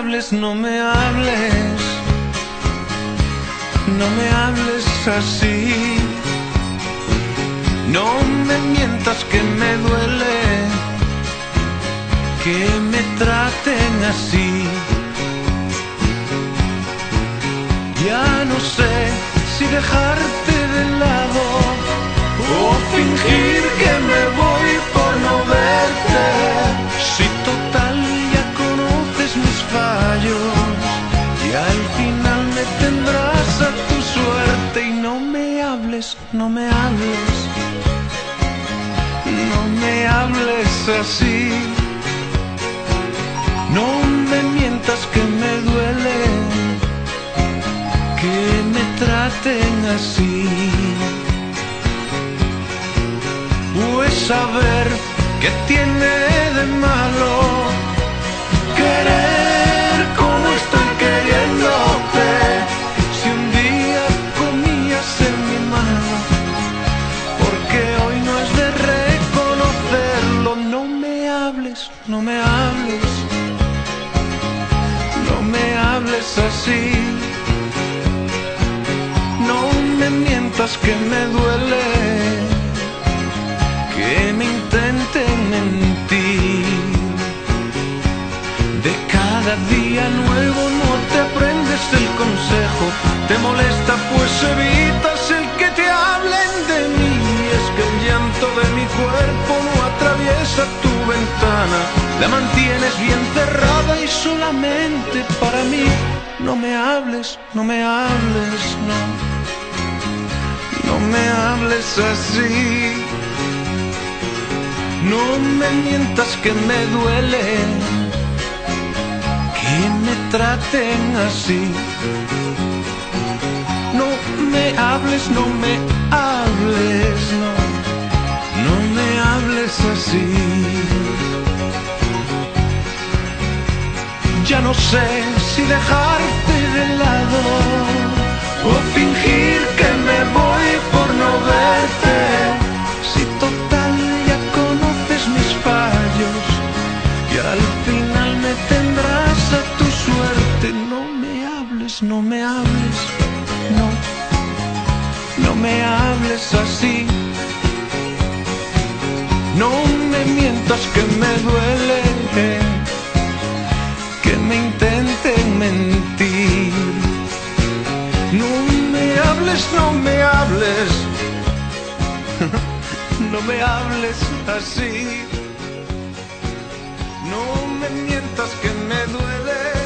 hables, no me hables, no me hables así. No me mientas que me duele que me traten así. Ya no sé si dejarte de lado o fingir que me voy por no verte. Si total ya conoces mis fallos y al final me tendrás a tu suerte. Y no me hables, no me hables, no me hables así. No me mientas que me duele que me traten así. Pues saber qué tiene de malo querer como estoy queriéndote. Si un día comías en mi mano, porque hoy no es de reconocerlo. No me hables, no me hables, no me hables así. No me mientas que me duele que me intenten mentir. De cada día nuevo no te aprendes el consejo. Te molesta pues evitas el que te hablen de mí. Es que el llanto de mi cuerpo no atraviesa tu ventana. La mantienes bien cerrada y solamente para mí. No me hables, no me hables, no, no me hables así. No me mientas que me duele que me traten así. No me hables, no me hables, no, no me hables así. Ya no sé si dejarte de lado o fingir que me voy por no verte. Si total ya conoces mis fallos y al final me tendrás a tu suerte. No me hables, no me hables, no, no me hables así. No me mientas que me duele que me intenten mentir. No me hables, no me hables, no me hables así. No me mientas que me duele